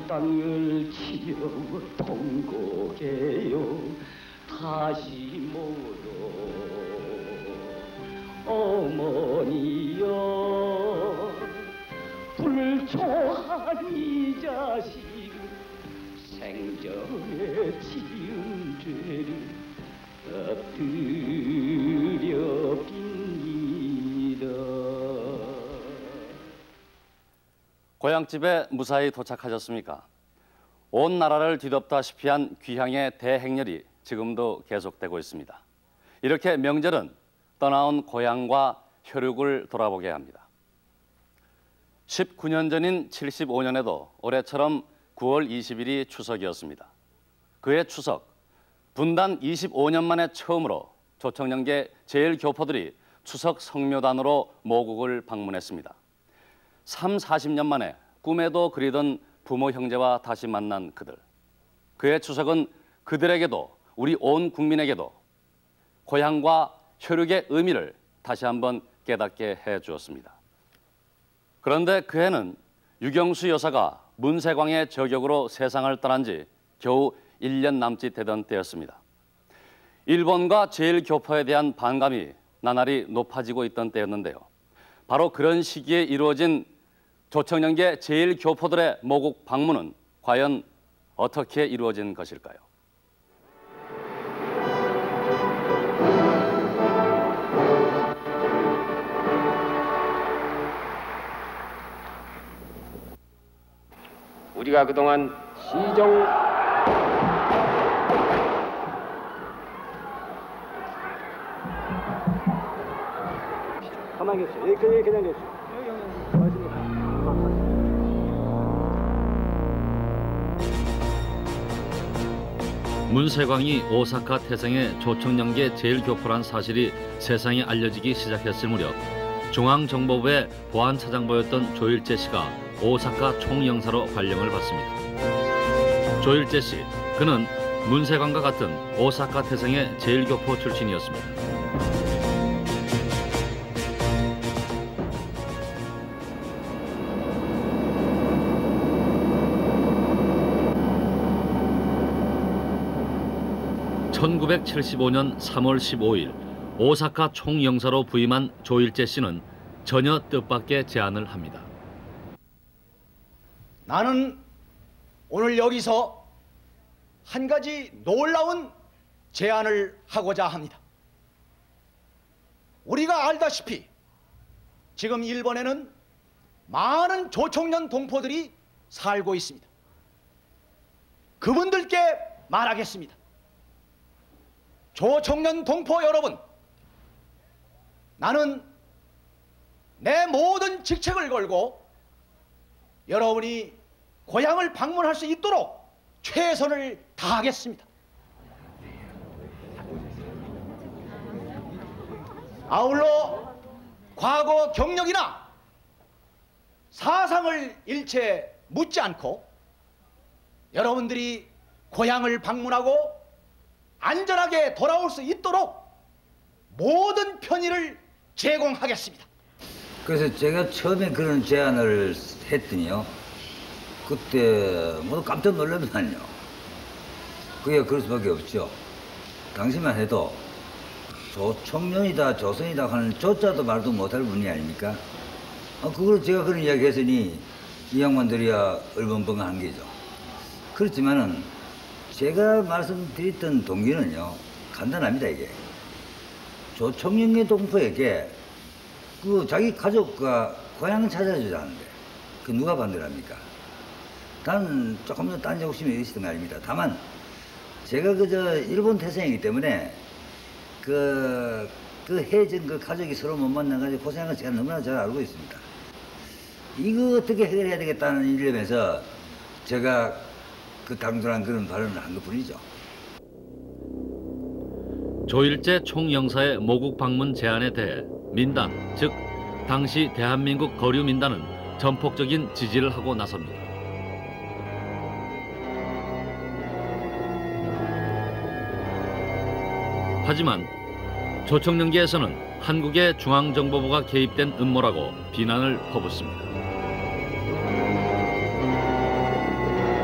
땅을 치며 통곡해요. 다시 모여 어머니여 불초한 이 자식 생전에 지은 죄를 엎드려 빕니다. 고향집에 무사히 도착하셨습니까? 온 나라를 뒤덮다시피 한 귀향의 대행렬이 지금도 계속되고 있습니다. 이렇게 명절은 떠나온 고향과 혈육을 돌아보게 합니다. 19년 전인 75년에도 올해처럼 9월 20일이 추석이었습니다. 그해 추석, 분단 25년 만에 처음으로 조청년계 제1교포들이 추석 성묘단으로 모국을 방문했습니다. 40년 만에 꿈에도 그리던 부모 형제와 다시 만난 그들. 그의 추석은 그들에게도 우리 온 국민에게도 고향과 혈육의 의미를 다시 한번 깨닫게 해주었습니다. 그런데 그해는 유경수 여사가 문세광의 저격으로 세상을 떠난 지 겨우 1년 남짓 되던 때였습니다. 일본과 제1교포에 대한 반감이 나날이 높아지고 있던 때였는데요. 바로 그런 시기에 이루어진 조청년계 제1교포들의 모국 방문은 과연 어떻게 이루어진 것일까요? 우리가 그동안 시정 가만히 계세요. 그냥 계세요. 문세광이 오사카 태생의 조청년계 제1교포란 사실이 세상에 알려지기 시작했을 무렵 중앙정보부의 보안차장보였던 조일재 씨가 오사카 총영사로 발령을 받습니다. 조일재 씨, 그는 문세광과 같은 오사카 태생의 제1교포 출신이었습니다. (1975년 3월 15일) 오사카 총영사로 부임한 조일재 씨는 전혀 뜻밖의 제안을 합니다. 나는 오늘 여기서 한 가지 놀라운 제안을 하고자 합니다. 우리가 알다시피 지금 일본에는 많은 조청년 동포들이 살고 있습니다. 그분들께 말하겠습니다. 조청년 동포 여러분, 나는 내 모든 직책을 걸고 여러분이 고향을 방문할 수 있도록 최선을 다하겠습니다. 아울러 과거 경력이나 사상을 일체 묻지 않고 여러분들이 고향을 방문하고 안전하게 돌아올 수 있도록 모든 편의를 제공하겠습니다. 그래서 제가 처음에 그런 제안을 했더니요, 그때 모두 깜짝 놀라더만요. 그게 그럴 수밖에 없죠. 당시만 해도 조청년이다 조선이다 하는 조자도 말도 못할 분이 아닙니까? 그걸 제가 그런 이야기 했으니 이 양반들이야 얼벙벙한 게죠. 그렇지만은 제가 말씀드렸던 동기는요, 간단합니다. 이게 조청년계 동포에게 그 자기 가족과 고향을 찾아주자는데 그 누가 반대합니까? 단 조금 더 딴 욕심이 있었던 거 아닙니다. 다만 제가 그저 일본 태생이기 때문에 그 해전 그 가족이 서로 못 만나가지고 고생한 걸 제가 너무나 잘 알고 있습니다. 이거 어떻게 해결해야 되겠다는 일념에서 제가 그 당돌한 그런 발언을 한 것뿐이죠. 조일재 총영사의 모국 방문 제안에 대해 민단, 즉 당시 대한민국 거류 민단은 전폭적인 지지를 하고 나섭니다. 하지만 조청년계에서는 한국의 중앙정보부가 개입된 음모라고 비난을 퍼붓습니다.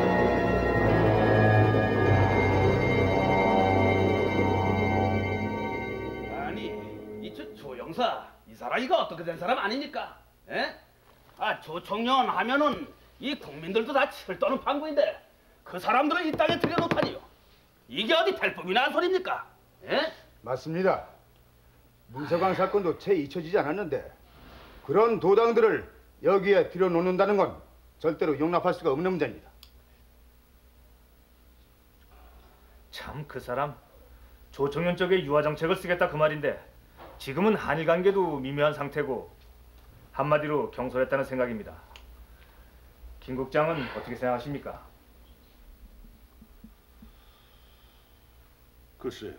아닙니까? 이 사람이가 어떻게 된 사람 아닙니까? 예? 조총련 하면은 이 국민들도 다 칠 떠는 판구인데 그 사람들을 이 땅에 들여놓다니요. 이게 어디 탈법이나 한 소리입니까? 예? 맞습니다. 문서광 사건도 채 잊혀지지 않았는데 그런 도당들을 여기에 들여놓는다는 건 절대로 용납할 수가 없는 문제입니다. 참 그 사람 조총련 쪽에 유화 정책을 쓰겠다 그 말인데 지금은 한일 관계도 미묘한 상태고 한마디로 경솔했다는 생각입니다. 김 국장은 어떻게 생각하십니까? 글쎄요.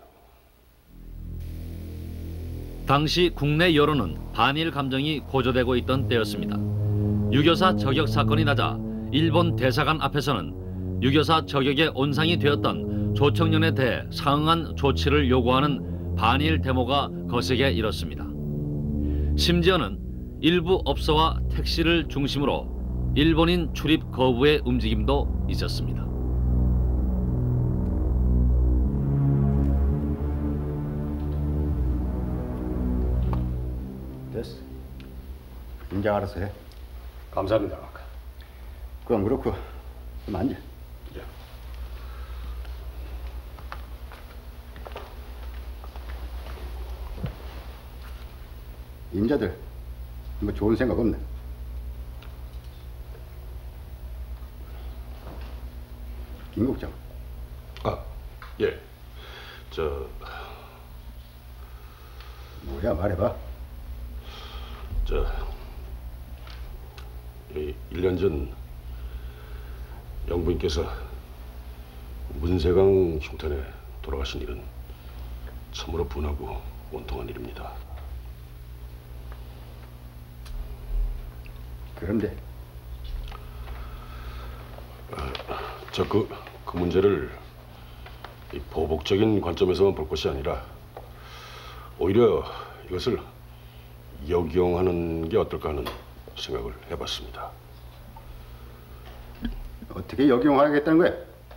당시 국내 여론은 반일 감정이 고조되고 있던 때였습니다. 유교사 저격 사건이 나자 일본 대사관 앞에서는 유교사 저격의 온상이 되었던 조청년에 대해 상응한 조치를 요구하는 반일 데모가 거세게 일었습니다. 심지어는 일부 업소와 택시를 중심으로 일본인 출입 거부의 움직임도 있었습니다. 됐어. 임장 알아서 해. 감사합니다, 각하. 그건 그렇고 좀 앉아. 예. 임자들 뭐 좋은 생각 없네. 김 국장. 예. 뭐야 말해봐. 1년 전 영부인께서 문세강 흉탄에 돌아가신 일은 참으로 분하고 원통한 일입니다. 그런데 그 문제를 이 보복적인 관점에서만 볼 것이 아니라 오히려 이것을 역용하는 게 어떨까 하는 생각을 해봤습니다. 어떻게 역용하겠다는 거야?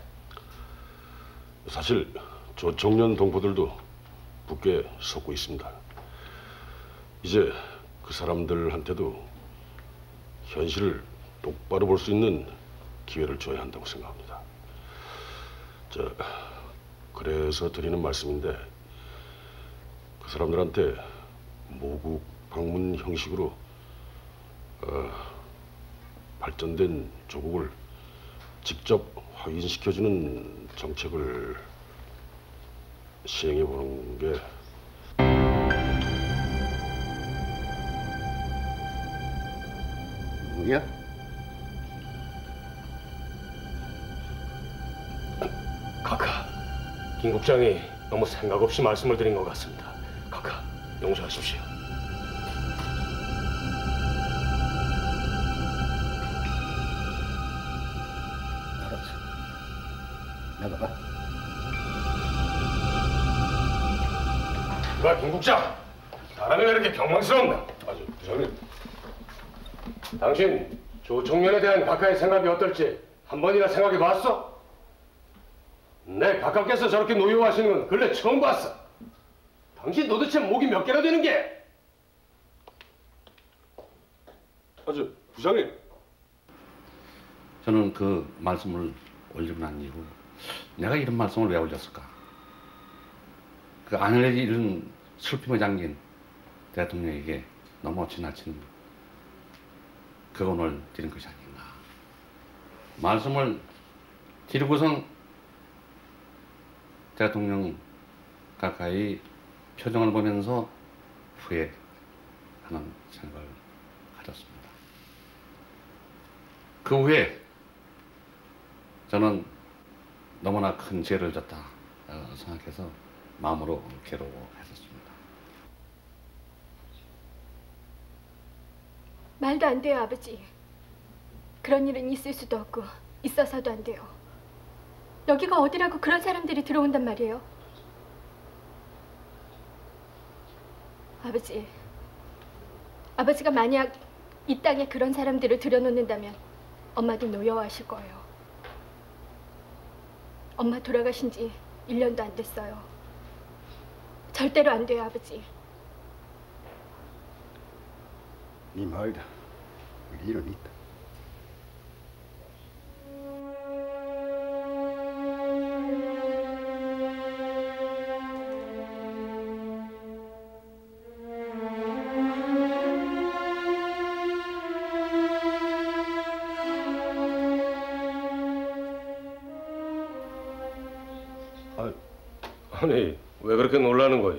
사실 조청년 동포들도 붙게 섰고 있습니다. 이제 그 사람들한테도 현실을 똑바로 볼 수 있는 기회를 줘야 한다고 생각합니다. 그래서 드리는 말씀인데 그 사람들한테 모국 방문 형식으로 발전된 조국을 직접 확인시켜주는 정책을 시행해 보는 게 뭐야? 각하, 김 국장이 너무 생각 없이 말씀을 드린 것 같습니다. 각하, 용서하십시오. 알았어. 나가봐. 김 국장, 사람이 왜 이렇게 경망스럽나? 부장님, 당신 조청년에 대한 각하의 생각이 어떨지 한 번이나 생각해 봤어? 내 각하께서 저렇게 노여워하시는 건 근래 처음 봤어. 당신 도대체 목이 몇 개나 되는 게? 부장님. 저는 그 말씀을 올리고 난 이후 내가 이런 말씀을 왜 올렸을까? 그 아내를 잃은 슬픔에 잠긴 대통령에게 너무 지나친 격언을 드린 것이 아닌가. 말씀을 드리고선 대통령 가까이 표정을 보면서 후회하는 생각을 가졌습니다. 그 후에 저는 너무나 큰 죄를 졌다 생각해서 마음으로 괴로워했었습니다. 말도 안 돼요, 아버지. 그런 일은 있을 수도 없고 있어서도 안 돼요. 여기가 어디라고 그런 사람들이 들어온단 말이에요. 아버지가 만약 이 땅에 그런 사람들을 들여놓는다면 엄마도 노여워하실 거예요. 엄마 돌아가신 지 1년도 안 됐어요. 절대로 안 돼요, 아버지. 네 말다. 일은 있다. 아니, 왜 그렇게 놀라는 거예요?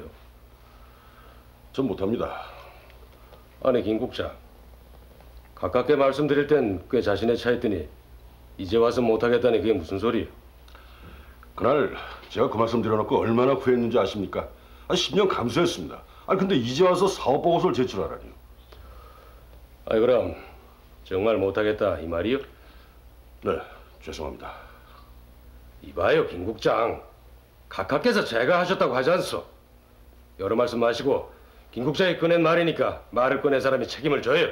전 못합니다. 아니, 김 국장. 가깝게 말씀드릴 땐 꽤 자신의 차였더니 이제 와서 못하겠다니 그게 무슨 소리예요? 그날 제가 그 말씀 드려놓고 얼마나 후회했는지 아십니까? 10년 감수했습니다. 근데 이제 와서 사업 보고서를 제출하라니요. 그럼 정말 못하겠다 이 말이요? 네, 죄송합니다. 이봐요, 김 국장. 각하께서 제가 하셨다고 하지 않소? 여러 말씀 마시고 김 국장이 꺼낸 말이니까 말을 꺼낸 사람이 책임을 져요.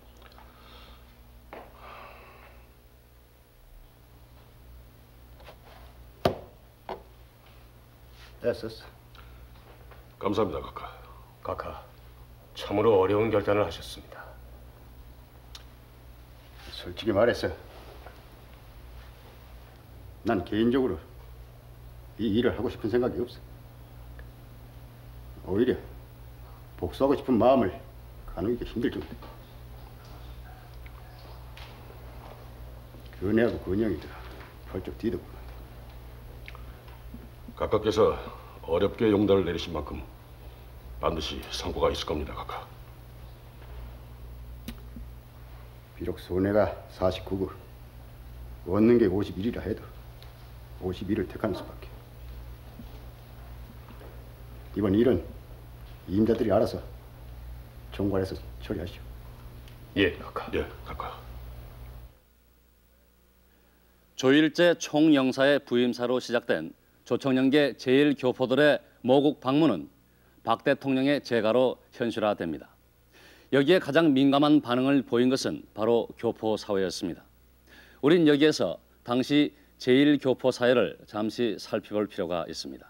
애썼어. 감사합니다, 각하. 각하, 참으로 어려운 결단을 하셨습니다. 솔직히 말해서 난 개인적으로 이 일을 하고 싶은 생각이 없어. 오히려 복수하고 싶은 마음을 가누기가 힘들 정도. 근혜하고 근영이도 펄쩍 뛰더구만. 각하께서 어렵게 용단을 내리신 만큼 반드시 성과가 있을 겁니다, 각하. 비록 손해가 49고 얻는 게 51이라 해도 51을 택하는 수밖에. 이번 일은 임자들이 알아서 총괄해서 처리하시오. 예, 각하. 예, 각하. 조일제 총영사의 부임사로 시작된 조청년계 제1교포들의 모국 방문은 박 대통령의 재가로 현실화됩니다. 여기에 가장 민감한 반응을 보인 것은 바로 교포 사회였습니다. 우린 여기에서 당시 제1교포 사회를 잠시 살펴볼 필요가 있습니다.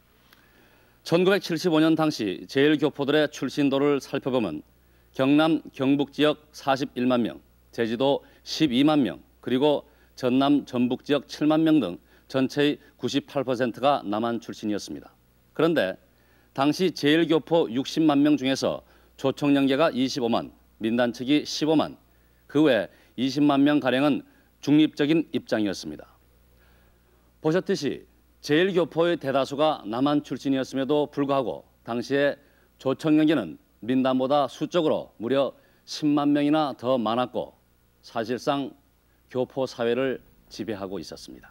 1975년 당시 제1교포들의 출신도를 살펴보면 경남 경북 지역 41만 명, 제주도 12만 명, 그리고 전남 전북 지역 7만 명 등 전체의 98%가 남한 출신이었습니다. 그런데 당시 제1교포 60만 명 중에서 조청년계가 25만, 민단 측이 15만, 그 외 20만 명가량은 중립적인 입장이었습니다. 보셨듯이 제1교포의 대다수가 남한 출신이었음에도 불구하고 당시에 조청년계는 민단보다 수적으로 무려 10만 명이나 더 많았고 사실상 교포 사회를 지배하고 있었습니다.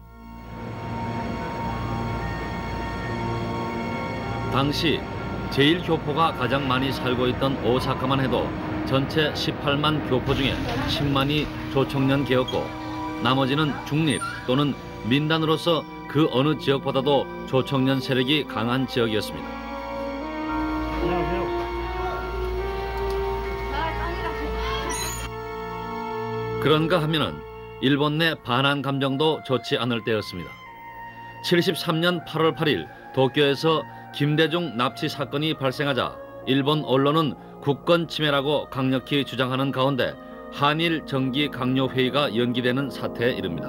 당시 제1교포가 가장 많이 살고 있던 오사카만 해도 전체 18만 교포 중에 10만이 조청년계였고 나머지는 중립 또는 민단으로서 그 어느 지역보다도 조청년 세력이 강한 지역이었습니다. 안녕하세요. 그런가 하면은 일본 내 반한 감정도 좋지 않을 때였습니다. 73년 8월 8일 도쿄에서 김대중 납치 사건이 발생하자 일본 언론은 국권 침해라고 강력히 주장하는 가운데 한일 정기 강요 회의가 연기되는 사태에 이릅니다.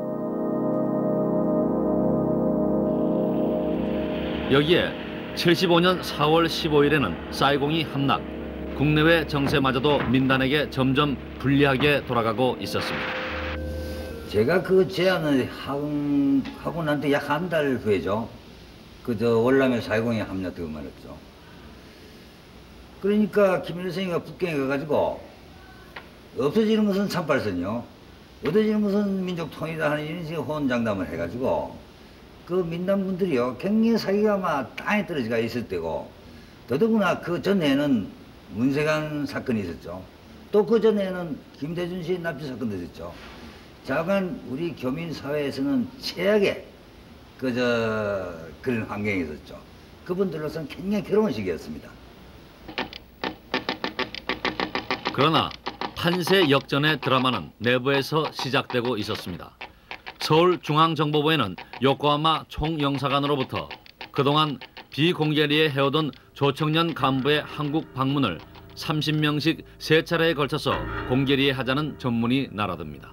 여기에 75년 4월 15일에는 사이공이 함락, 국내외 정세마저도 민단에게 점점 불리하게 돌아가고 있었습니다. 제가 그 제안을 하고 난 뒤 약 한 달 후에죠. 그저 월남에 사이공에 합류되고 말했죠. 그러니까 김일성이가 북경에 가가지고 없어지는 것은 참발선이요, 얻어지는 것은 민족 통일이다 하는 이런 식의 호언장담을 해가지고 그 민단분들이요 굉장히 사기가 막 땅에 떨어지가 있을 때고, 더더구나 그 전에는 문세관 사건이 있었죠. 또 그 전에는 김대중 씨 납치 사건도 있었죠. 자간 우리 교민 사회에서는 최악의 그런 환경이 있었죠. 그분들로서는 굉장히 괴로운 시기였습니다. 그러나 판세 역전의 드라마는 내부에서 시작되고 있었습니다. 서울중앙정보부에는 요코하마 총영사관으로부터 그동안 비공개리에 해오던 조청년 간부의 한국 방문을 30명씩 3차례에 걸쳐서 공개리하자는 전문이 날아듭니다.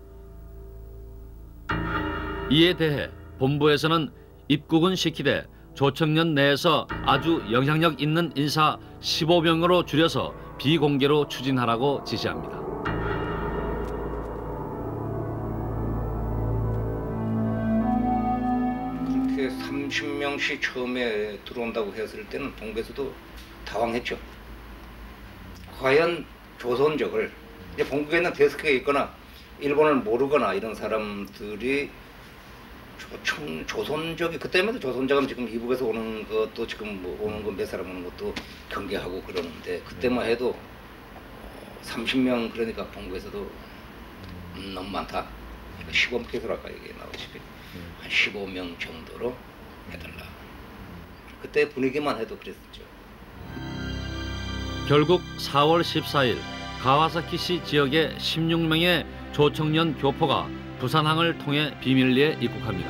이에 대해 본부에서는 입국은 시키되 조청년 내에서 아주 영향력 있는 인사 15명으로 줄여서 비공개로 추진하라고 지시합니다. 그렇게 30명씩 처음에 들어온다고 했을 때는 본부에서도 당황했죠. 과연 조선족을 이제 본국에 있는 데스크에 있거나 일본을 모르거나 이런 사람들이 조선족이 그때만 해도 조선족은 지금 이북에서 오는 것도 지금 뭐 오는 거 몇 사람 오는 것도 경계하고 그러는데 그때만 해도 30명 그러니까 본국에서도 너무 많다. 15개설 아까 얘기 나오시기 한 15명 정도로 해달라. 그때 분위기만 해도 그랬었죠. 결국 4월 14일 가와사키시 지역의 16명의 조청년 교포가 부산항을 통해 비밀리에 입국합니다.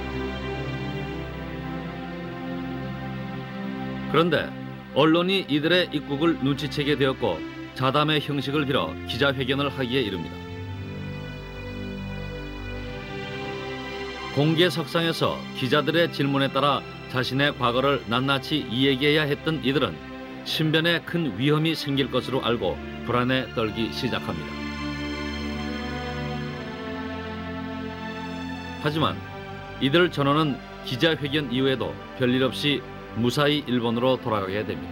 그런데 언론이 이들의 입국을 눈치채게 되었고 자담의 형식을 빌어 기자회견을 하기에 이릅니다. 공개석상에서 기자들의 질문에 따라 자신의 과거를 낱낱이 이야기해야 했던 이들은 신변에 큰 위험이 생길 것으로 알고 불안에 떨기 시작합니다. 하지만 이들 전원은 기자회견 이후에도 별일 없이 무사히 일본으로 돌아가게 됩니다.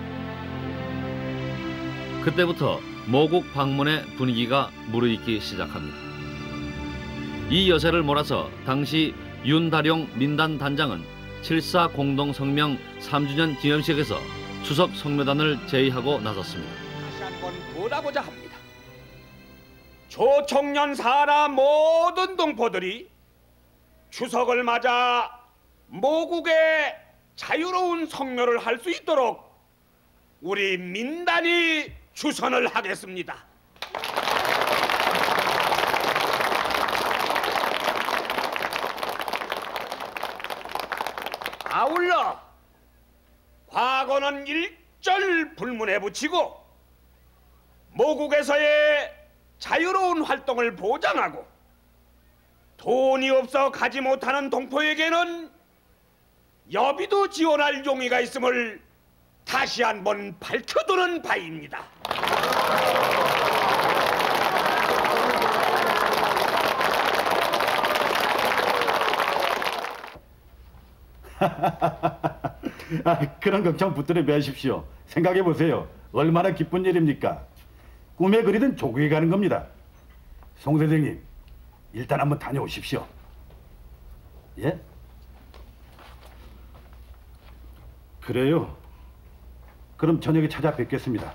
그때부터 모국 방문의 분위기가 무르익기 시작합니다. 이 여세를 몰아서 당시 윤다룡 민단 단장은 7.4 공동성명 3주년 기념식에서 추석 성묘단을 제의하고 나섰습니다. 다시 한번 구하고자 합니다. 조청년 사나 모든 동포들이 추석을 맞아 모국의 자유로운 성묘를 할 수 있도록 우리 민단이 주선을 하겠습니다. 아울러 과거는 일절 불문에 붙이고 모국에서의 자유로운 활동을 보장하고 돈이 없어 가지 못하는 동포에게는 여비도 지원할 용의가 있음을 다시 한번 밝혀두는 바입니다. 그런 걱정 붙들어 매십시오. 생각해 보세요. 얼마나 기쁜 일입니까? 꿈에 그리던 조국에 가는 겁니다. 송 선생님, 일단 한번 다녀오십시오. 예? 그래요. 그럼 저녁에 찾아뵙겠습니다.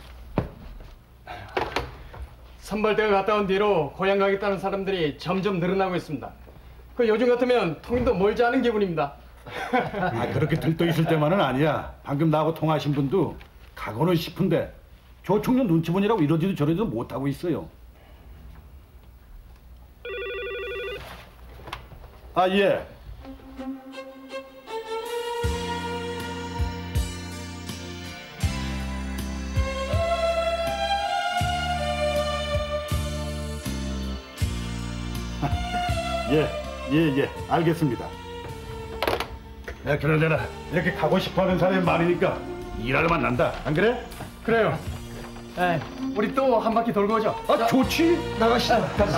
선발대가 갔다 온 뒤로 고향 가겠다는 사람들이 점점 늘어나고 있습니다. 그 요즘 같으면 통일도 멀지 않은 기분입니다. 그렇게 들떠 있을 때만은 아니야. 방금 나하고 통화하신 분도 가고는 싶은데 조청년 눈치 보느라고 이러지도 저러지도 못하고 있어요. 예. 예, 알겠습니다. 그러려나 이렇게 가고 싶어하는 사람이 많으니까 일할 만난다. 안 그래? 그래요. 우리 또 한 바퀴 돌고 오죠. 좋지. 나가시다.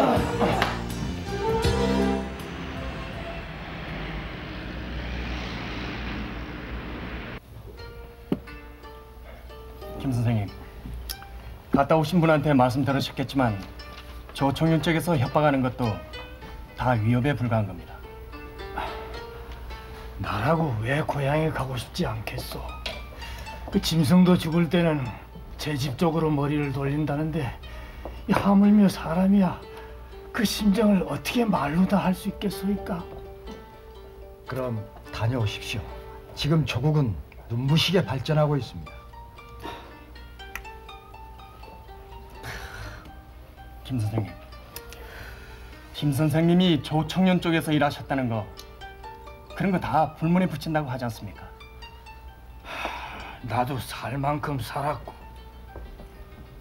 김 선생님, 갔다 오신 분한테 말씀 들으셨겠지만 조청년 쪽에서 협박하는 것도 다 위협에 불과한 겁니다. 나라고 왜 고향에 가고 싶지 않겠소? 그 짐승도 죽을 때는 제 집 쪽으로 머리를 돌린다는데 하물며 사람이야 그 심정을 어떻게 말로 다 할 수 있겠소이까? 그럼 다녀오십시오. 지금 조국은 눈부시게 발전하고 있습니다. 김 선생님, 김 선생님이 조청년 쪽에서 일하셨다는 거 그런 거 다 불문에 붙인다고 하지 않습니까? 나도 살 만큼 살았고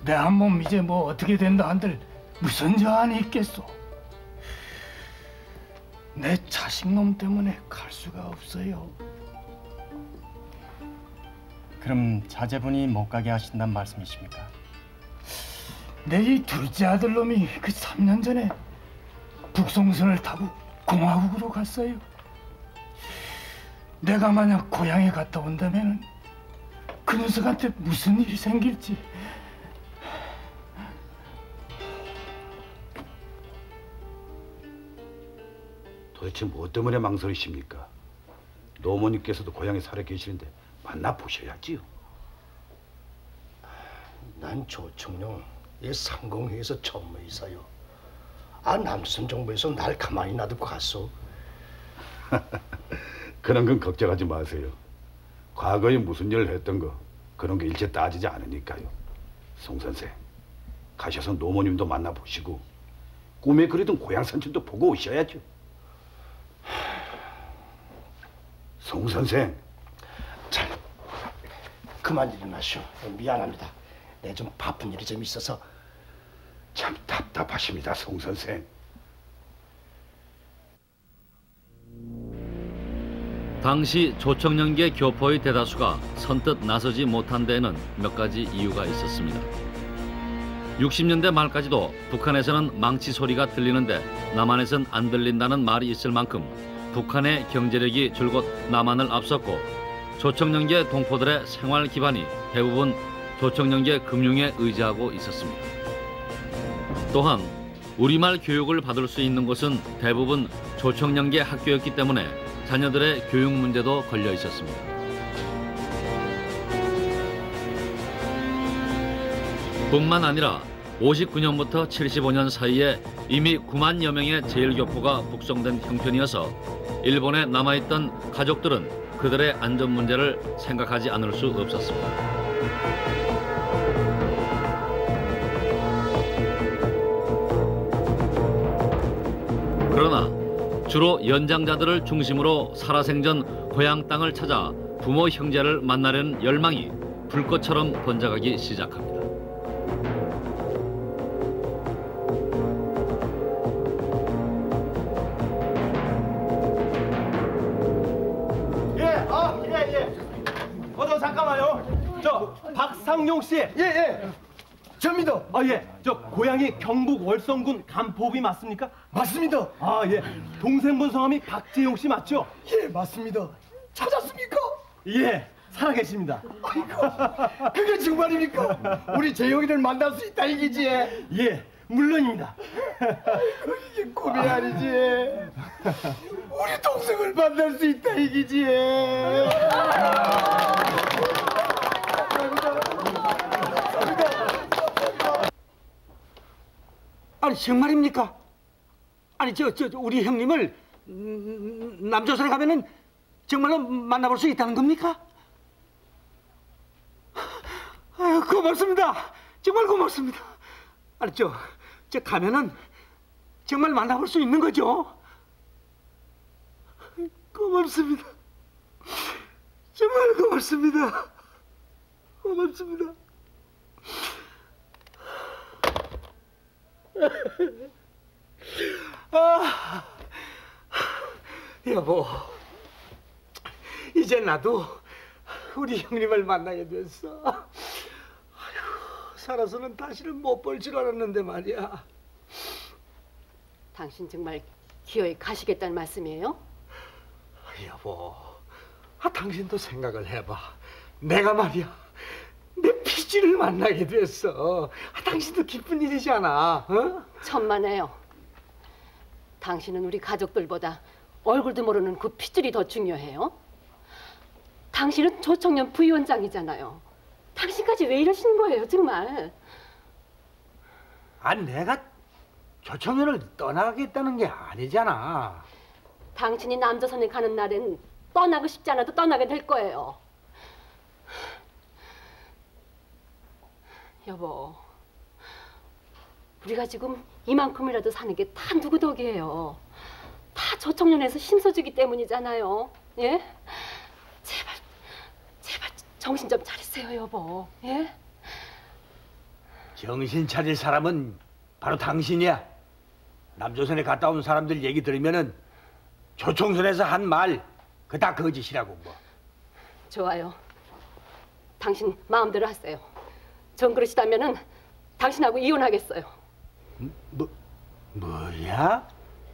내 한 몸 이제 뭐 어떻게 된다 한들 무슨 저한이 있겠소. 내 자식놈 때문에 갈 수가 없어요. 그럼 자제분이 못 가게 하신단 말씀이십니까? 내 이 둘째 아들놈이 그 3년 전에 북송선을 타고 공화국으로 갔어요. 내가 만약 고향에 갔다 온다면 그 녀석한테 무슨 일이 생길지. 도대체 뭐 때문에 망설이십니까? 노모님께서도 고향에 살아 계시는데 만나보셔야지요. 난 조청룡 이 상공회에서 전무이사요. 남조선 정부에서 날 가만히 놔두고 갔어. 그런 건 걱정하지 마세요. 과거에 무슨 일을 했던 거 그런 게 일체 따지지 않으니까요. 송 선생, 가셔서 노모님도 만나보시고 꿈에 그리던 고향 산천도 보고 오셔야죠. 송 선생. 참, 그만 일어나시오. 미안합니다. 내 좀 바쁜 일이 좀 있어서. 참 답답하십니다, 송 선생. 당시 조청년계 교포의 대다수가 선뜻 나서지 못한 데에는 몇 가지 이유가 있었습니다. 60년대 말까지도 북한에서는 망치 소리가 들리는데 남한에선 안 들린다는 말이 있을 만큼 북한의 경제력이 줄곧 남한을 앞섰고 조청년계 동포들의 생활 기반이 대부분 조청년계 금융에 의지하고 있었습니다. 또한 우리말 교육을 받을 수 있는 곳은 대부분 조청년계 학교였기 때문에 자녀들의 교육 문제도 걸려 있었습니다. 뿐만 아니라 59년부터 75년 사이에 이미 9만여 명의 제일교포가 북송된 형편이어서 일본에 남아있던 가족들은 그들의 안전 문제를 생각하지 않을 수 없었습니다. 그러나 주로 연장자들을 중심으로 살아생전 고향 땅을 찾아 부모 형제를 만나려는 열망이 불꽃처럼 번져가기 시작합니다. 잠깐만요. 저 박상용 씨. 예. 접니다. 저 고향이 경북 월성군 간포읍이 맞습니까? 맞습니다. 예. 동생분 성함이 박재용 씨 맞죠? 예, 맞습니다. 찾았습니까? 예, 살아계십니다. 아이고, 그게 정말입니까? 우리 재용이를 만날 수 있다 이기지? 예, 물론입니다. 이게 꿈이 아니지. 우리 동생을 만날 수 있다 이기지. 아니 정말입니까? 아니 저 우리 형님을 남조선에 가면은 정말로 만나볼 수 있다는 겁니까? 아유 고맙습니다. 정말 고맙습니다. 아니 저 가면은 정말 만나볼 수 있는 거죠? 고맙습니다. 정말 고맙습니다. 고맙습니다. 여보, 이제 나도 우리 형님을 만나게 됐어. 아이고, 살아서는 다시는 못 볼 줄 알았는데 말이야. 당신 정말 기어이 가시겠다는 말씀이에요? 여보, 당신도 생각을 해봐. 내가 말이야, 내 피지를 만나게 됐어. 당신도 기쁜 일이잖아. 어? 천만에요. 당신은 우리 가족들보다 얼굴도 모르는 그 핏줄이 더 중요해요? 당신은 조청년 부위원장이잖아요. 당신까지 왜 이러시는 거예요, 정말? 내가 조청년을 떠나겠다는 게 아니잖아. 당신이 남조선에 가는 날엔 떠나고 싶지 않아도 떠나게 될 거예요. 여보, 우리가 지금 이만큼이라도 사는 게 다 누구 덕이에요? 다 조청년에서 힘써주기 때문이잖아요. 예? 제발 정신 좀 차리세요, 여보. 예? 정신 차릴 사람은 바로 당신이야. 남조선에 갔다 온 사람들 얘기 들으면은 조총선에서 한 말 그 다 거짓이라고 뭐. 좋아요. 당신 마음대로 하세요. 전 그러시다면은 당신하고 이혼하겠어요. 뭐야?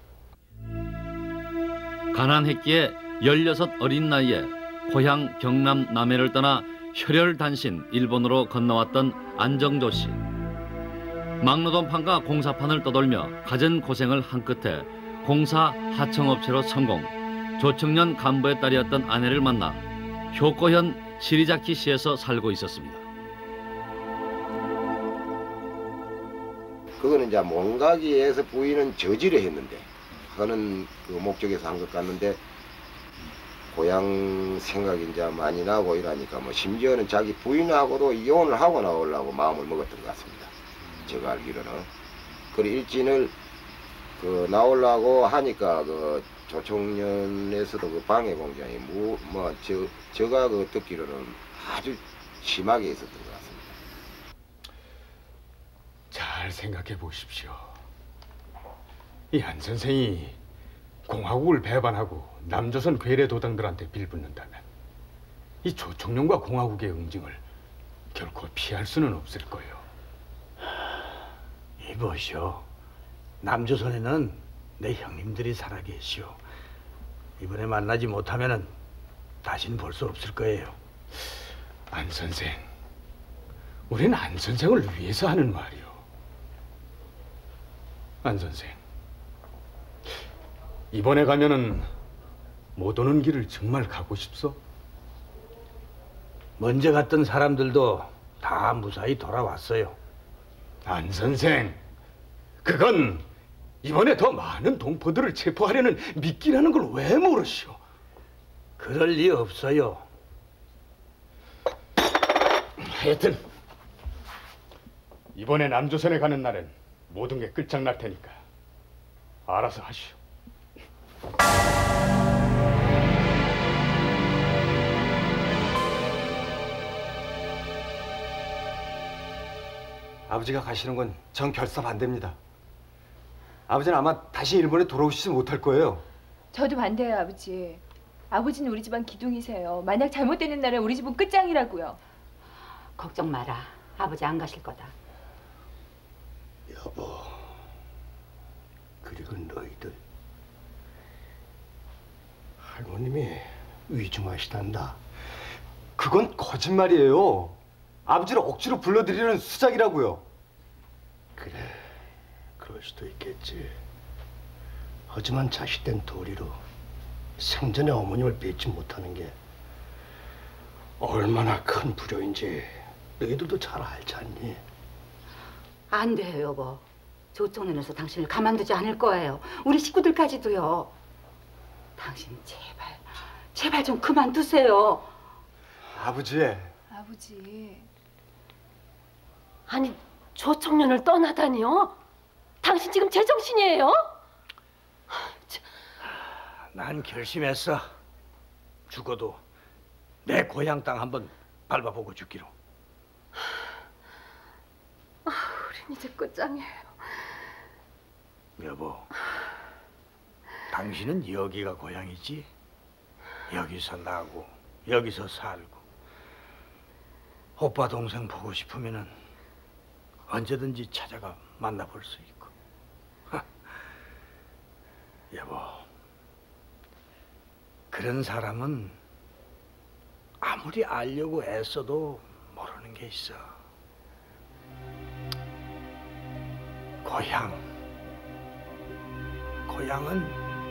가난했기에 16 어린 나이에 고향 경남 남해를 떠나 혈혈단신 일본으로 건너왔던 안정조 씨. 막노동판과 공사판을 떠돌며 갖은 고생을 한 끝에 공사 하청업체로 성공. 조청년 간부의 딸이었던 아내를 만나 효고현 시리자키 시에서 살고 있었습니다. 그거는 이제 몽가기에서 부인은 저지를 했는데 그거는 그 목적에서 한 것 같는데 고향 생각이 이제 많이 나고 이러니까 뭐 심지어는 자기 부인하고도 이혼을 하고 나오려고 마음을 먹었던 것 같습니다. 제가 알기로는. 그리고 일진을 그 나오려고 하니까 그 조총련에서도 그 방해 공장이 제가 그 듣기로는 아주 심하게 있었던 것 같습니다. 잘 생각해 보십시오. 이 한 선생이 공화국을 배반하고 남조선 괴뢰 도당들한테 빌붙는다면 이 조총련과 공화국의 응징을 결코 피할 수는 없을 거예요. 이보시오. 남조선에는 내 형님들이 살아계시오. 이번에 만나지 못하면은 다시는 볼 수 없을 거예요. 안 선생, 우리는 안 선생을 위해서 하는 말이오. 안 선생, 이번에 가면은 못 오는 길을 정말 가고 싶소? 먼저 갔던 사람들도 다 무사히 돌아왔어요. 안 선생, 그건 이번에 더 많은 동포들을 체포하려는 미끼라는 걸 왜 모르시오? 그럴 리 없어요. 하여튼 이번에 남조선에 가는 날엔 모든 게 끝장날 테니까 알아서 하시오. 아버지가 가시는 건 전 결사 반대입니다. 아버지는 아마 다시 일본에 돌아오시지 못할 거예요. 저도 반대해요, 아버지. 아버지는 우리 집안 기둥이세요. 만약 잘못되는 날에 우리 집은 끝장이라고요. 걱정 마라. 아버지 안 가실 거다. 여보, 그리고 너희들 할머님이 위중하시단다. 그건 거짓말이에요. 아버지를 억지로 불러들이려는 수작이라고요. 그래, 그럴 수도 있겠지. 하지만 자식된 도리로 생전에 어머님을 뵙지 못하는 게 얼마나 큰 불효인지 너희들도 잘 알지 않니? 안 돼요, 여보. 조총련에서 당신을 가만두지 않을 거예요. 우리 식구들까지도요. 당신 제발 좀 그만두세요. 아버지. 아버지. 아니, 조총련을 떠나다니요? 당신 지금 제정신이에요? 난 결심했어. 죽어도 내 고향 땅 한번 밟아보고 죽기로. 우린 이제 끝장이에요. 여보, 당신은 여기가 고향이지? 여기서 나고 여기서 살고 오빠 동생 보고 싶으면은 언제든지 찾아가 만나볼 수 있고. 여보, 그런 사람은 아무리 알려고 애써도 모르는 게 있어. 고향은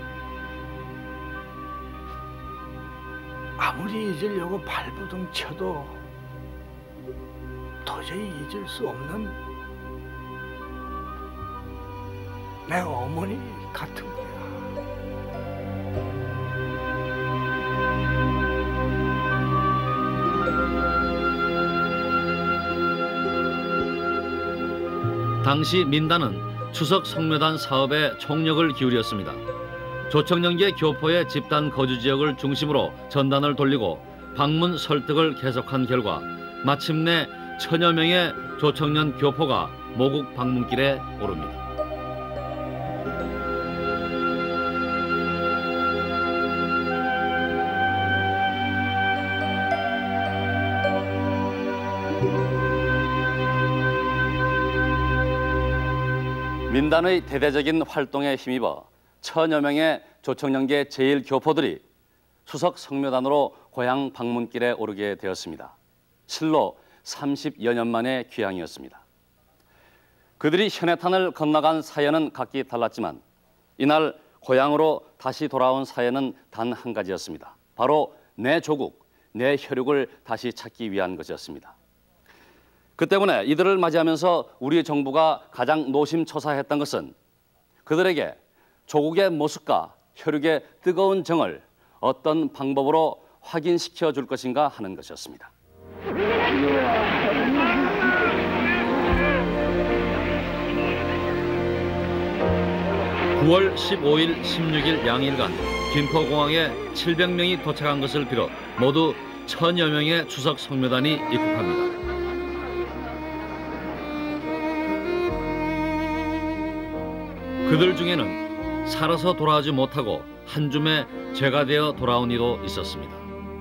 아무리 잊으려고 발버둥 쳐도 도저히 잊을 수 없는 내 어머니 같은 거야. 당시 민단은 추석 성묘단 사업에 총력을 기울였습니다. 조청년계 교포의 집단 거주 지역을 중심으로 전단을 돌리고 방문 설득을 계속한 결과 마침내 천여 명의 조청년 교포가 모국 방문길에 오릅니다. 민단의 대대적인 활동에 힘입어 천여 명의 조청년계 제1교포들이 수석 성묘단으로 고향 방문길에 오르게 되었습니다. 실로 30여 년 만의 귀향이었습니다. 그들이 현해탄을 건너간 사연은 각기 달랐지만 이날 고향으로 다시 돌아온 사연은 단 한 가지였습니다. 바로 내 조국, 내 혈육을 다시 찾기 위한 것이었습니다. 그 때문에 이들을 맞이하면서 우리 정부가 가장 노심초사했던 것은 그들에게 조국의 모습과 혈육의 뜨거운 정을 어떤 방법으로 확인시켜 줄 것인가 하는 것이었습니다. 9월 15일, 16일 양일간 김포공항에 700명이 도착한 것을 비롯 모두 1000여 명의 추석 성묘단이 입국합니다. 그들 중에는 살아서 돌아오지 못하고 한 줌의 죄가 되어 돌아온 이도 있었습니다.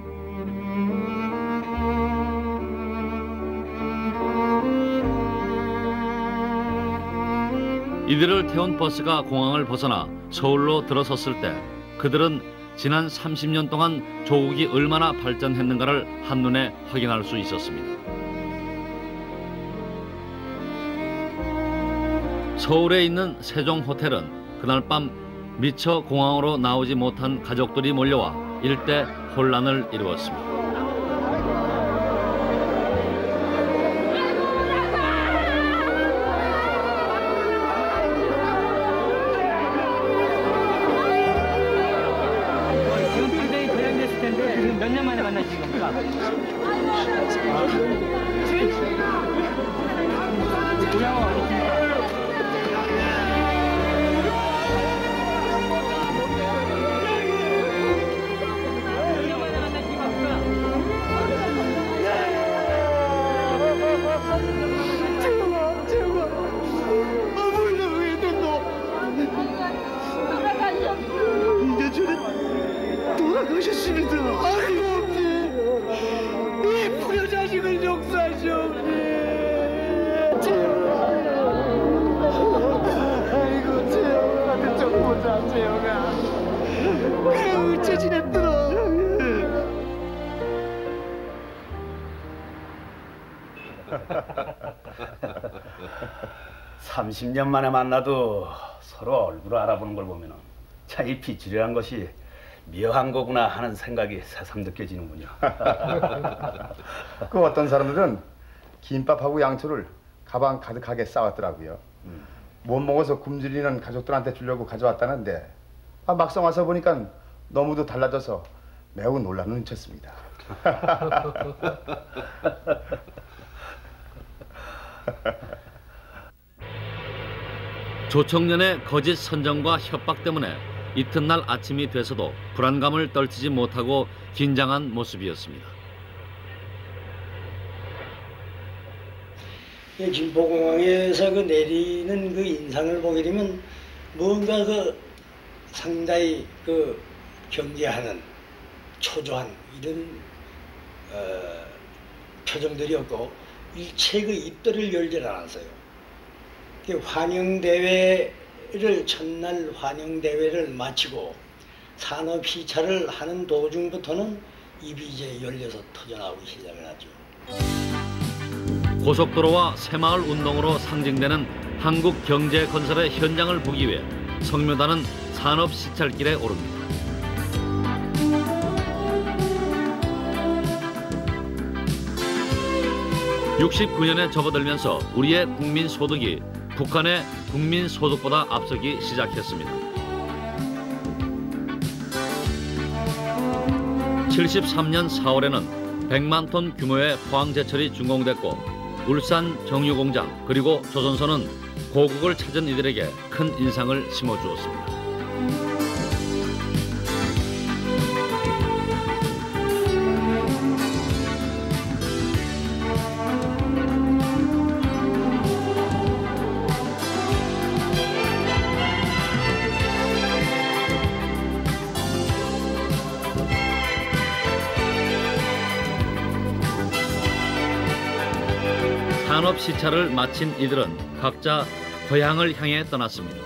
이들을 태운 버스가 공항을 벗어나 서울로 들어섰을 때 그들은 지난 30년 동안 조국이 얼마나 발전했는가를 한눈에 확인할 수 있었습니다. 서울에 있는 세종호텔은 그날 밤 미처 공항으로 나오지 못한 가족들이 몰려와 일대 혼란을 이루었습니다. 지금 굉장히 고양됐을 텐데 지금 몇 년 만에 만나신 겁니까? 돌아가셨습니다. 아이고 없지. 이 부여자식을 용서하시옵니. 아이고 재영아, 좀 보자 재영아. 그래 어째 지냈더라. 30년 만에 만나도 서로 얼굴을 알아보는 걸 보면은 참 이 비치려한 것이 묘한 거구나 하는 생각이 새삼 느껴지는군요. 그 어떤 사람들은 김밥하고 양초를 가방 가득하게 싸왔더라고요. 못 먹어서 굶주리는 가족들한테 주려고 가져왔다는데 막상 와서 보니까 너무도 달라져서 매우 놀라는 쳤습니다. 조청년의 거짓 선전과 협박 때문에 이튿날 아침이 돼서도 불안감을 떨치지 못하고 긴장한 모습이었습니다. 김포공항에서 그 내리는 그 인상을 보게 되면 뭔가 그 상당히 그 경계하는 초조한 이런 표정들이었고 일체 그 입들을 열질 않았어요. 환영대회를 첫날 환영대회를 마치고 산업시찰을 하는 도중부터는 입이 이제 열려서 터져나오기 시작을 하죠. 고속도로와 새마을 운동으로 상징되는 한국 경제 건설의 현장을 보기 위해 성묘단은 산업시찰길에 오릅니다. (69년에) 접어들면서 우리의 국민소득이 북한의 국민소득보다 앞서기 시작했습니다. 73년 4월에는 100만 톤 규모의 포항제철이 준공됐고 울산 정유공장 그리고 조선소는 고국을 찾은 이들에게 큰 인상을 심어주었습니다. 전업 시차를 마친 이들은 각자 고향을 향해 떠났습니다.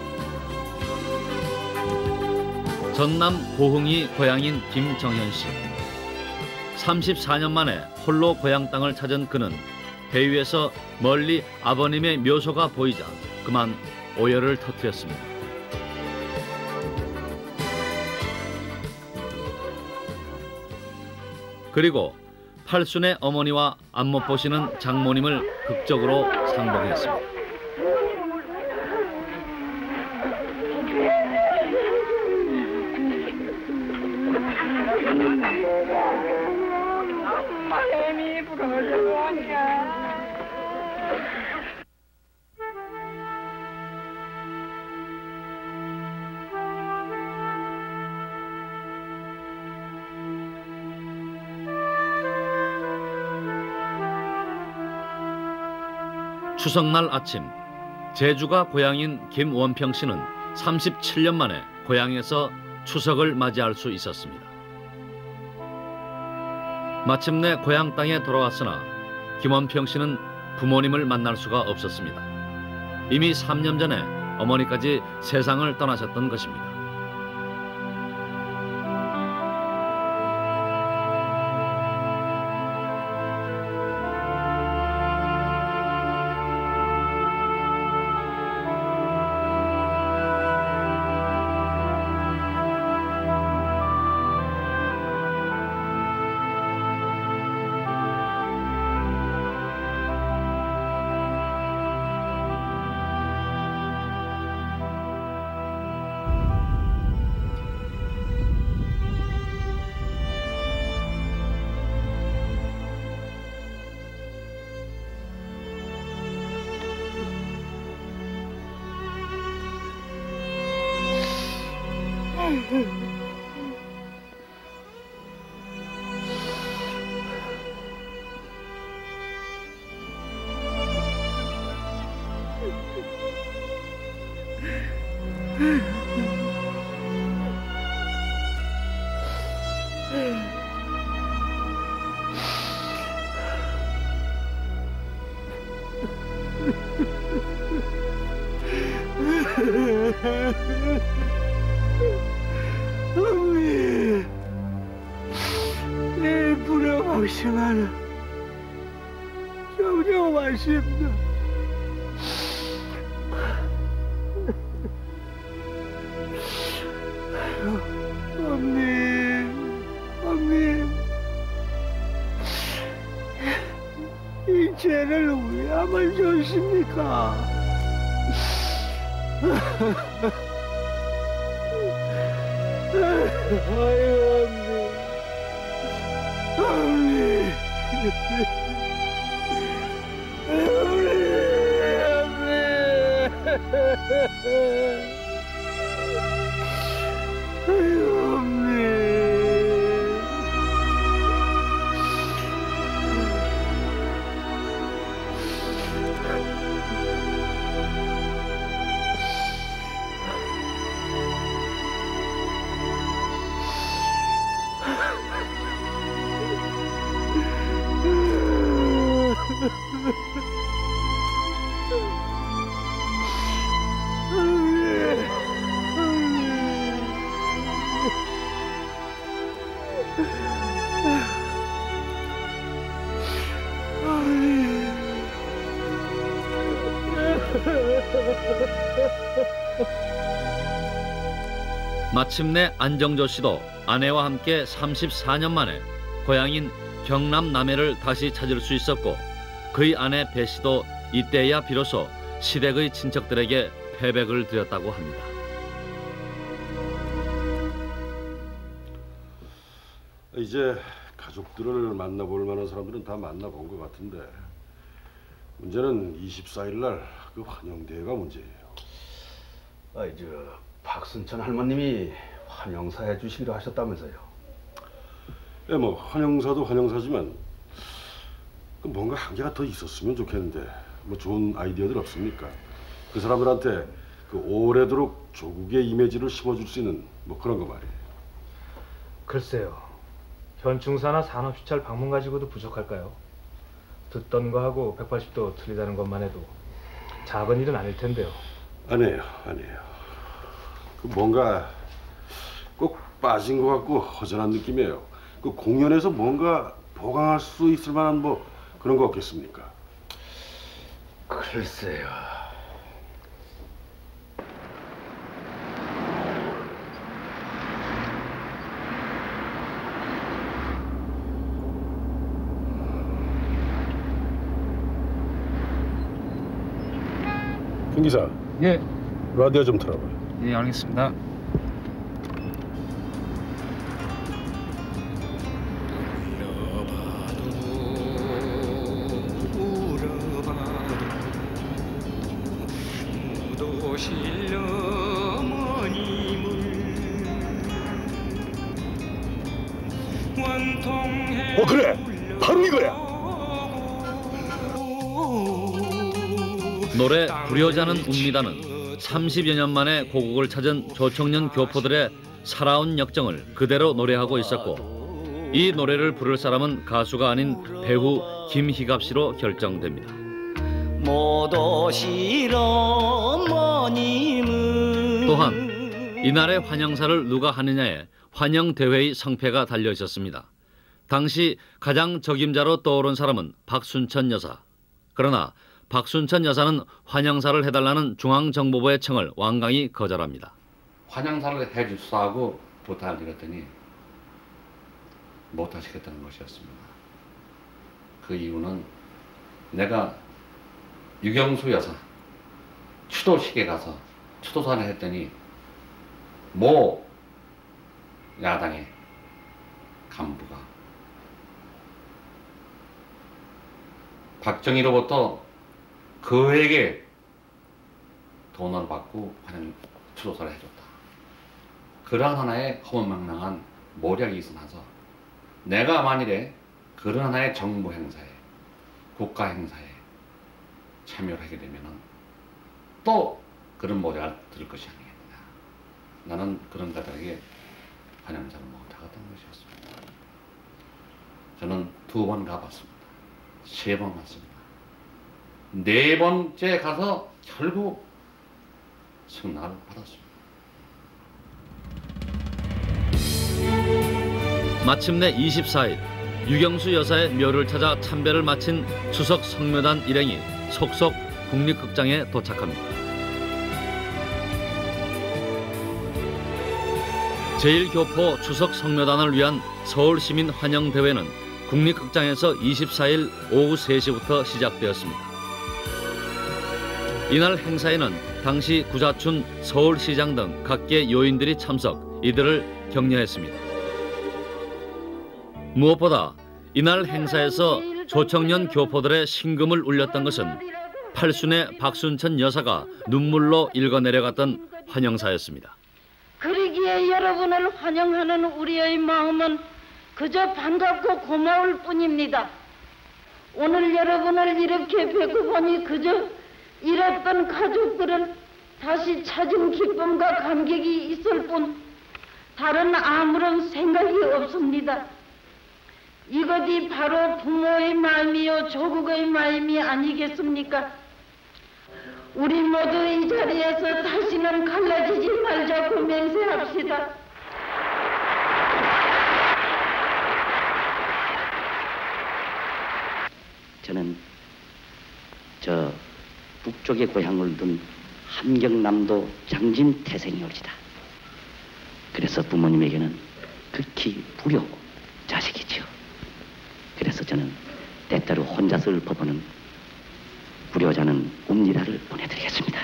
전남 고흥이 고향인 김정현 씨. 34년 만에 홀로 고향 땅을 찾은 그는 배 위에서 멀리 아버님의 묘소가 보이자 그만 오열을 터뜨렸습니다. 그리고 팔순의 어머니와 안못 보시는 장모님을 극적으로 상봉했습니다. 추석날 아침, 제주가 고향인 김원평 씨는 37년 만에 고향에서 추석을 맞이할 수 있었습니다. 마침내 고향 땅에 돌아왔으나 김원평 씨는 부모님을 만날 수가 없었습니다. 이미 3년 전에 어머니까지 세상을 떠나셨던 것입니다. 어머니, 내 불행하시마는 전혀 왔습니다. 어머니, 이 죄를 왜 하면 좋습니까? 아유, 어머니. 아유, 어머니. 마침내 안정조 씨도 아내와 함께 34년 만에 고향인 경남 남해를 다시 찾을 수 있었고 그의 아내 배 씨도 이때야 비로소 시댁의 친척들에게 패백을 드렸다고 합니다. 이제 가족들을 만나볼 만한 사람들은 다 만나본 것 같은데 문제는 24일 날 그 환영대회가 문제예요. 박순천 할머님이 환영사 해주시기로 하셨다면서요. 예, 뭐 환영사도 환영사지만 뭔가 한계가 더 있었으면 좋겠는데 뭐 좋은 아이디어들 없습니까? 그 사람들한테 그 오래도록 조국의 이미지를 심어줄 수 있는 뭐 그런 거 말이에요. 글쎄요. 현충사나 산업시찰 방문 가지고도 부족할까요? 듣던 거하고 180도 틀리다는 것만 해도 작은 일은 아닐 텐데요. 아니에요. 그 뭔가 꼭 빠진 것 같고 허전한 느낌이에요. 그 공연에서 뭔가 보강할 수 있을 만한 뭐 그런 거 없겠습니까? 글쎄요. 김 기사. 예. 라디오 좀 틀어봐. 예, 알겠습니다. 그래! 바로 이거야! 노래 불효자는 웁니다는 30여 년 만에 고국을 찾은 조청년 교포들의 살아온 역정을 그대로 노래하고 있었고, 이 노래를 부를 사람은 가수가 아닌 배우 김희갑 씨로 결정됩니다. 또한 이날의 환영사를 누가 하느냐에 환영대회의 성패가 달려 있었습니다. 당시 가장 적임자로 떠오른 사람은 박순천 여사. 그러나 박순천 여사는 환영사를 해달라는 중앙정보부의 청을 완강히 거절합니다. 환영사를 해주사하고 부탁을 드렸더니 못하시겠다는 것이었습니다. 그 이유는 내가 유경수 여사 추도식에 가서 추도사를 했더니 모 야당의 간부가 박정희로부터 그에게 돈을 받고 환영 추도사를 해줬다. 그러한 하나의 허무맹랑한 모략이 있어나서 내가 만일에 그런 하나의 정부 행사에 국가 행사에 참여를 하게 되면은 또 그런 모략을 들을 것이 아니겠느냐. 나는 그런 자들에게 환영사를 못하겠다는 것이었습니다. 저는 2번 가봤습니다. 3번 갔습니다. 4번째 가서 결국 승낙을 받았습니다. 마침내 24일 유경수 여사의 묘를 찾아 참배를 마친 추석 성묘단 일행이 속속 국립극장에 도착합니다. 제1교포 추석 성묘단을 위한 서울시민 환영대회는 국립극장에서 24일 오후 3시부터 시작되었습니다. 이날 행사에는 당시 구자춘 서울시장 등 각계 요인들이 참석, 이들을 격려했습니다. 무엇보다 이날 행사에서 조청년 교포들의 심금을 울렸던 것은 팔순의 박순천 여사가 눈물로 읽어내려갔던 환영사였습니다. 그러기에 여러분을 환영하는 우리의 마음은 그저 반갑고 고마울 뿐입니다. 오늘 여러분을 이렇게 뵙고 보니 그저 잃었던 가족들을 다시 찾은 기쁨과 감격이 있을 뿐 다른 아무런 생각이 없습니다. 이것이 바로 부모의 마음이요 조국의 마음이 아니겠습니까? 우리 모두 이 자리에서 다시는 갈라지지 말자고 맹세합시다. 저는 저 북쪽의 고향을 둔 함경남도 장진 태생이옵니다. 그래서 부모님에게는 극히 불효 자식이죠. 그래서 저는 때때로 혼자서 읊어보는 불효자는 웁니다를 보내드리겠습니다.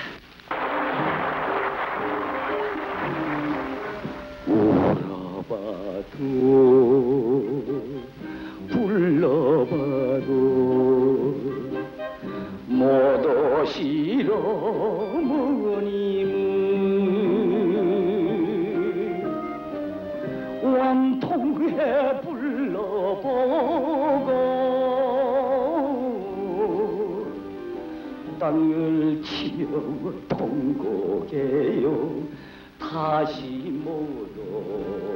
울어봐도 불러봐도 못 오시러 어머님은 원통해 불러보고 땅을 치어 통곡해요 다시 모두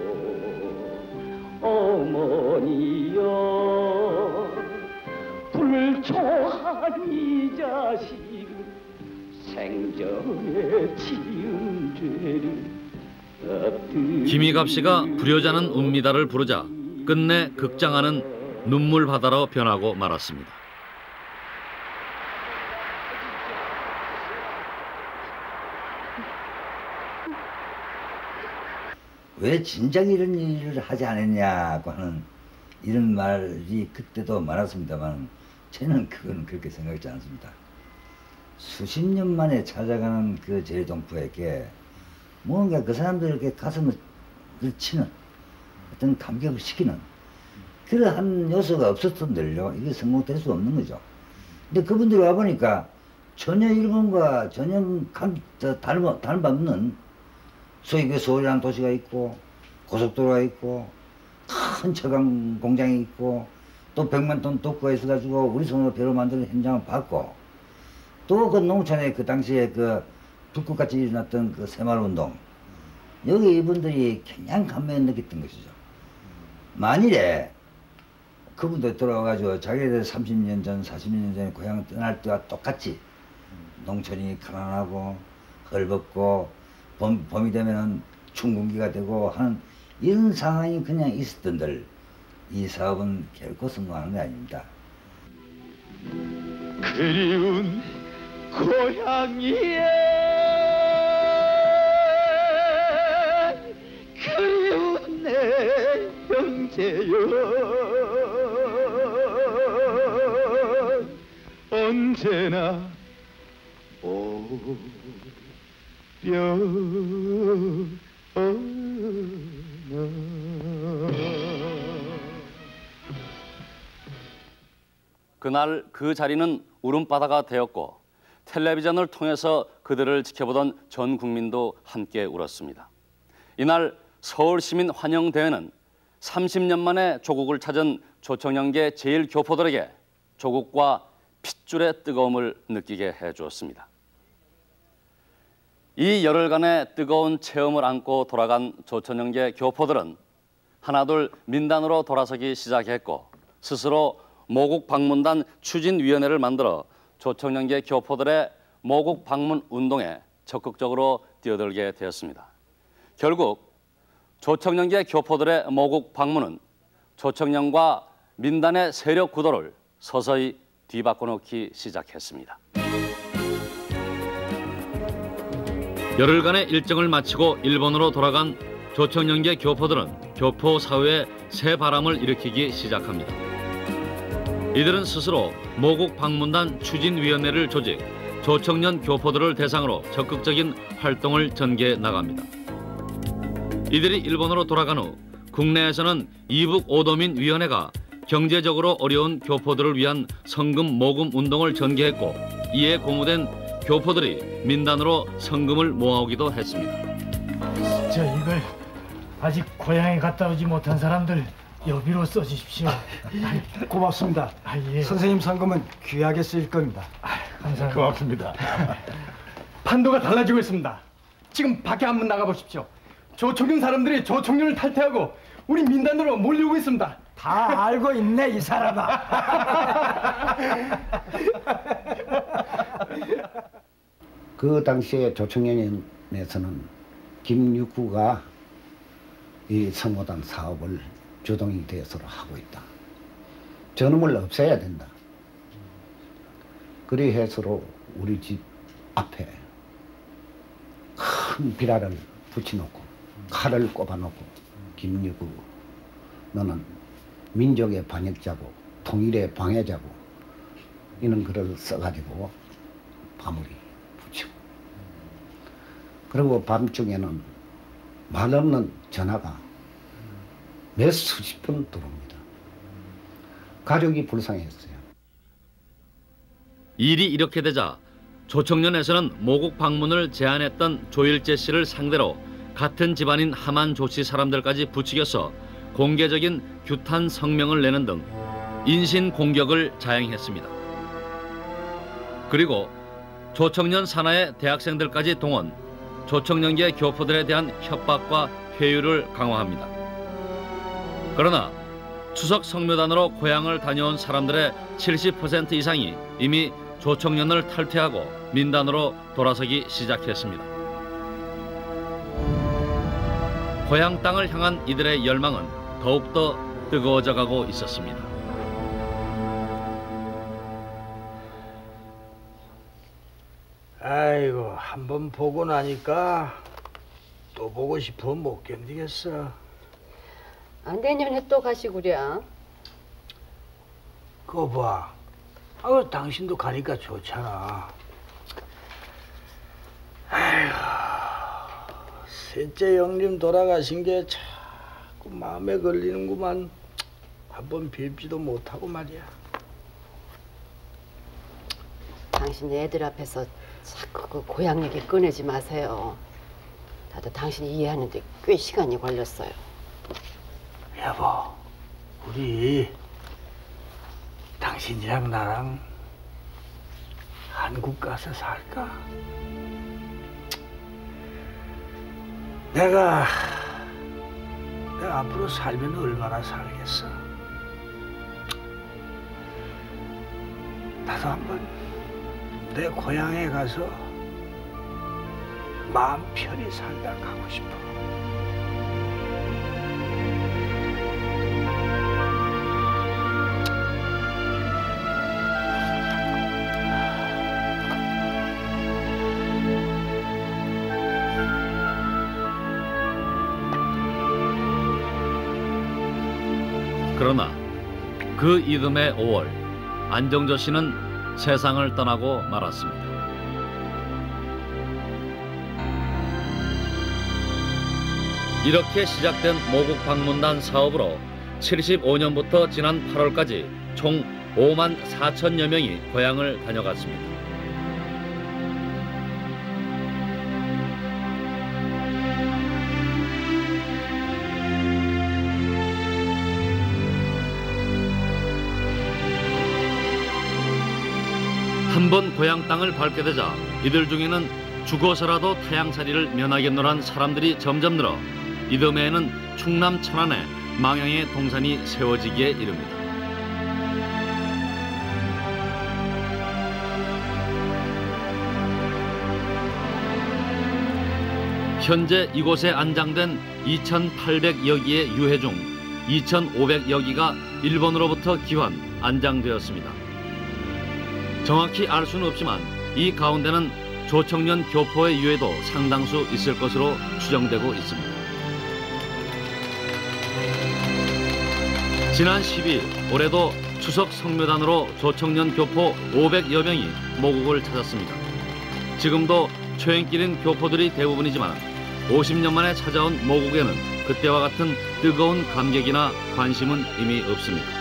어머니여 불 나를 좋아한 이 자식은 생전에 지은 죄를 김희갑 씨가 불효자는 웁니다를 부르자 끝내 극장안은 눈물 바다로 변하고 말았습니다. 왜 진작 이런 일을 하지 않았냐고 하는 이런 말이 그때도 많았습니다만 저는 그건 그렇게 생각하지 않습니다. 수십 년 만에 찾아가는 그 제일동포에게 뭔가 그 사람들에게 가슴을 치는 어떤 감격을 시키는 그러한 요소가 없었던들요. 이게 성공될 수 없는 거죠. 근데 그분들이 와보니까 전혀 일본과 전혀 다름없는 소위 그 서울이라는 도시가 있고 고속도로가 있고 큰 철강 공장이 있고 또 100만 톤 독거가 있어가지고 우리 손으로 배로 만드는 현장을 봤고 또 그 농촌에 그 당시에 그 불꽃같이 일어났던 그 새마을운동 여기 이분들이 굉장히 감명을 느꼈던 것이죠. 만일에 그분들 돌아와가지고 자기들 30년 전, 40년 전에 고향을 떠날 때와 똑같이 농촌이 가난하고 헐벗고 봄이 되면은 춘궁기가 되고 하는 이런 상황이 그냥 있었던들 이 사업은 결코 성공하는 게 아닙니다. 그리운 고향이에 그리운 내 형제여 언제나 그날 그 자리는 울음바다가 되었고 텔레비전을 통해서 그들을 지켜보던 전 국민도 함께 울었습니다. 이날 서울시민 환영대회는 30년 만에 조국을 찾은 조청년계 제1교포들에게 조국과 핏줄의 뜨거움을 느끼게 해주었습니다. 이 열흘간의 뜨거운 체험을 안고 돌아간 조청년계 교포들은 하나둘 민단으로 돌아서기 시작했고 스스로 모국 방문단 추진위원회를 만들어 조청년계 교포들의 모국 방문 운동에 적극적으로 뛰어들게 되었습니다. 결국 조청년계 교포들의 모국 방문은 조청년과 민단의 세력 구도를 서서히 뒤바꿔놓기 시작했습니다. 열흘간의 일정을 마치고 일본으로 돌아간 조청년계 교포들은 교포 사회에 새 바람을 일으키기 시작합니다. 이들은 스스로 모국 방문단 추진위원회를 조직, 조청년 교포들을 대상으로 적극적인 활동을 전개해 나갑니다. 이들이 일본으로 돌아간 후 국내에서는 이북 오도민위원회가 경제적으로 어려운 교포들을 위한 성금 모금 운동을 전개했고 이에 고무된 교포들이 민단으로 성금을 모아오기도 했습니다. 저 이걸 아직 고향에 갔다 오지 못한 사람들 여비로 써주십시오. 고맙습니다. 예. 선생님 상금은 귀하게 쓰일 겁니다. 감사합니다. 고맙습니다. 판도가 달라지고 있습니다. 지금 밖에 한번 나가보십시오. 조청년 사람들이 조청년을 탈퇴하고 우리 민단으로 몰려오고 있습니다. 다 알고 있네 이 사람아. 그 당시에 조청년에서는 김육구가 이 성모단 사업을 주동이 돼서 하고 있다. 저놈을 없애야 된다. 그리 해서로 우리 집 앞에 큰 비라를 붙여놓고 칼을 꼽아놓고 김유구 너는 민족의 반역자고 통일의 방해자고 이런 글을 써가지고 바물이 붙이고 그리고 밤중에는 말없는 전화가 몇 수십 번 들어옵니다. 가족이 불쌍했어요. 일이 이렇게 되자 조청년에서는 모국 방문을 제안했던 조일제 씨를 상대로 같은 집안인 하만 조씨 사람들까지 부추겨서 공개적인 규탄 성명을 내는 등 인신 공격을 자행했습니다. 그리고 조청년 산하의 대학생들까지 동원, 조청년계 교포들에 대한 협박과 회유를 강화합니다. 그러나 추석 성묘단으로 고향을 다녀온 사람들의 70% 이상이 이미 조청년을 탈퇴하고 민단으로 돌아서기 시작했습니다. 고향 땅을 향한 이들의 열망은 더욱더 뜨거워져 가고 있었습니다. 아이고, 한번 보고 나니까 또 보고 싶어 못 견디겠어. 내년에 또 가시구려. 그거 봐. 당신도 가니까 좋잖아. 아이고, 셋째 형님 돌아가신 게 자꾸 마음에 걸리는구만. 한번 뵙지도 못하고 말이야. 당신 애들 앞에서 자꾸 그 고향 얘기 꺼내지 마세요. 나도 당신이 이해하는데 꽤 시간이 걸렸어요. 여보, 우리 당신이랑 나랑 한국 가서 살까? 내가 앞으로 살면 얼마나 살겠어? 나도 한번 내 고향에 가서 마음 편히 살다 가고 싶어. 그러나 그 이듬해 5월 안정조 씨는 세상을 떠나고 말았습니다. 이렇게 시작된 모국 방문단 사업으로 75년부터 지난 8월까지 총 5만 4천여 명이 고향을 다녀갔습니다. 한 번 고향 땅을 밟게 되자 이들 중에는 죽어서라도 태양살이를 면하겠노란 사람들이 점점 늘어 이듬해에는 충남 천안에 망향의 동산이 세워지기에 이릅니다. 현재 이곳에 안장된 2,800여 기의 유해 중 2,500여 기가 일본으로부터 귀환, 안장되었습니다. 정확히 알 수는 없지만 이 가운데는 조청년 교포의 유해도 상당수 있을 것으로 추정되고 있습니다. 지난 12일 올해도 추석 성묘단으로 조청년 교포 500여 명이 모국을 찾았습니다. 지금도 초행길인 교포들이 대부분이지만 50년 만에 찾아온 모국에는 그때와 같은 뜨거운 감격이나 관심은 이미 없습니다.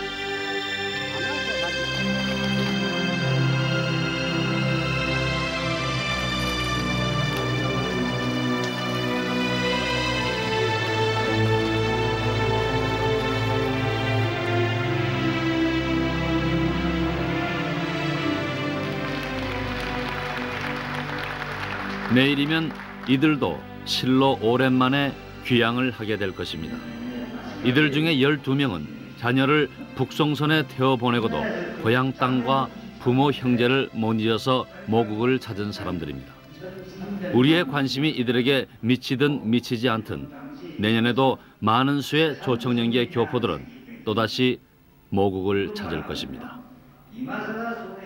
내일이면 이들도 실로 오랜만에 귀향을 하게 될 것입니다. 이들 중에 12명은 자녀를 북송선에 태워보내고도 고향 땅과 부모 형제를 못 잊어서 모국을 찾은 사람들입니다. 우리의 관심이 이들에게 미치든 미치지 않든 내년에도 많은 수의 조청년계 교포들은 또다시 모국을 찾을 것입니다.